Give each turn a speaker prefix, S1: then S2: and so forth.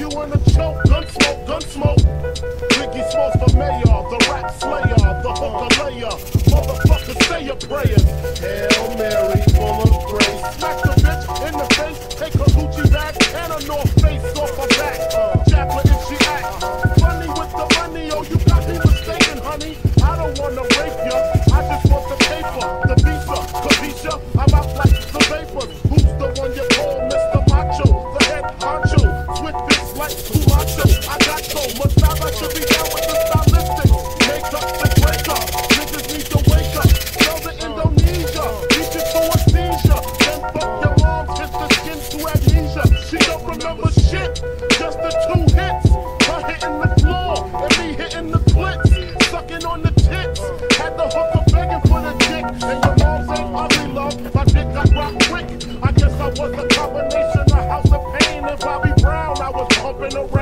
S1: in a choke, gun smoke, gun smoke. Biggie smokes for mayor, the rap slayer, the hooker layer. Motherfucker, say your prayers. Hail Mary, full of grace. Smack the bitch in the face, take her Gucci bag and a North Face off her back. Chaplain if she act funny with the money, oh you got me mistaken, honey. I don't wanna rape ya, I just want the paper, the visa, Kavisha. I'm out like the vapors. Who's the one you call Mr. Macho, the head honcho? Swift bitch like too macho. I got so much style, I should be down with the stylistics. Make up the break up, niggas need to wake up. Tell the Indonesia, beat you to a seizure. Then fuck your mom, hit the skin to amnesia. She don't remember shit, just the 2 hits. Her hitting the floor, and me hitting the clits. Sucking on the tits, had the hooker begging for the dick. And your mom's ain't ugly, love, my dick got rocked quick. I guess I was a combination of House of Pain and Bobby Brown. I was pumping around.